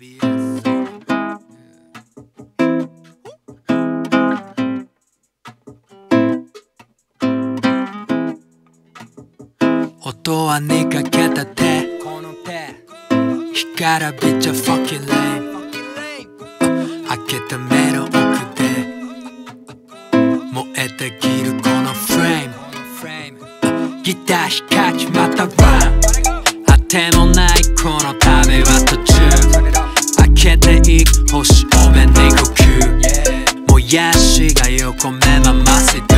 KBS。 音は寝かけた手、この手干からびちゃ fucking lame。 開けた目の奥で燃えたぎるこのフレーム。ギター弾かちまたラン、あてもないこの旅は途中。開けていく星多めに呼吸、もやしが横目ままする。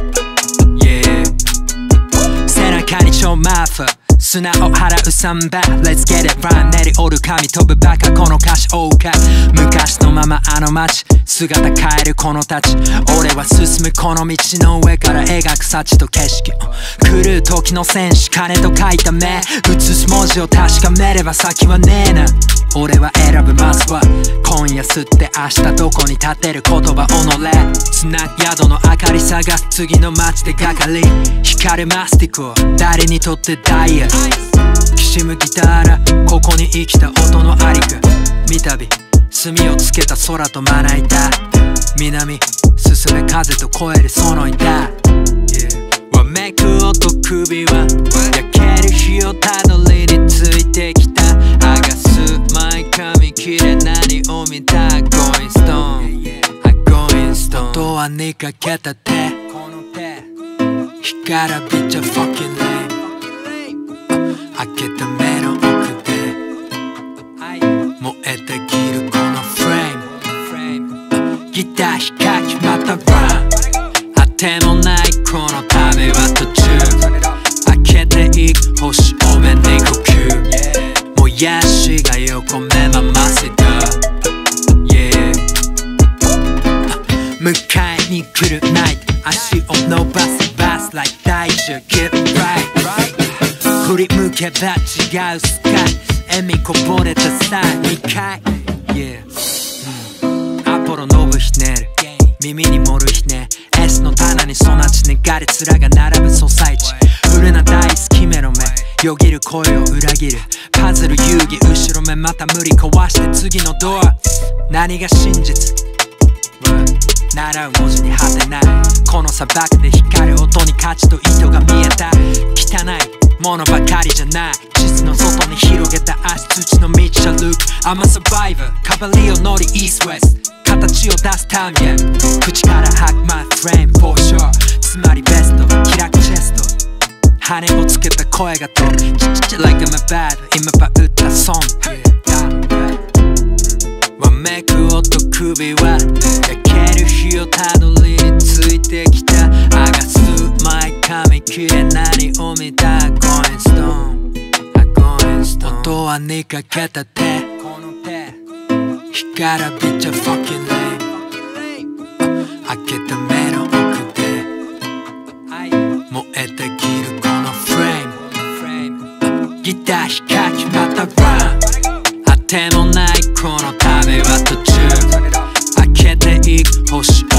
背中に超マフ砂を払うサンバ Let's get it run 練り折る髪飛ぶバカこの歌詞謳歌。昔のままあの街姿変えるこのたち。俺は進むこの道の上から描く幸と景色。狂う時の戦士金と書いた目映す文字を確かめれば先はねえな。俺は選ぶマスは今夜吸って明日どこに立てる言葉己。スナック宿の明かり探す次の街でがかり。光るマスティックを誰にとってダイヤ。きしむギターらここに生きた音のありか。三度墨をつけた空とまな板。南進め風と超えるその板。わめく音首は焼ける日をたどりについてきた。剥がす前髪切れ何を見た。Going stone Going stone 音は寝かけた手、この手干からびちゃ fucking lame。 開けた目の奥で燃えたぎるこのフレーム。ギター弾かちまたラン、あてもないこの旅は途中。開けていく星多めに呼吸、もやしが横目ままする。迎えに来るナイト足を伸ばすバス like 大丈夫 Get right 振り向けば違うスカイ。笑みこぼれたさ2回、アポロ伸ぶひねる耳に盛るひね。 S の棚にそなちねがれ面が並ぶソサイチ。フルな大好き目の目よぎる声を裏切るパズル遊戯。後ろ目また無理壊して次のドア。何が真実習う文字に果てない。この砂漠で光る音に価値と意図が見えた。汚いものばかりじゃない地図の外に広げた足土の道歩く。I'm a survivor カバリオ乗り East West 形を出すタイム、口から吐く My frame for sure つまりベスト開くチェスト。羽をつけた声が通るちっちゃ like I'm a bad 今ば打ったソング。わめく音首は焼ける日をたどりについてきた。剥がす前髪切れ何を見た。Going stone Going stone 音は寝かけた手、この手干からびちゃ fucking lame。 開けた目の奥で燃えたぎるこのフレーム。ギター弾かちまたラン、あてもないこの旅は途中。開けていく星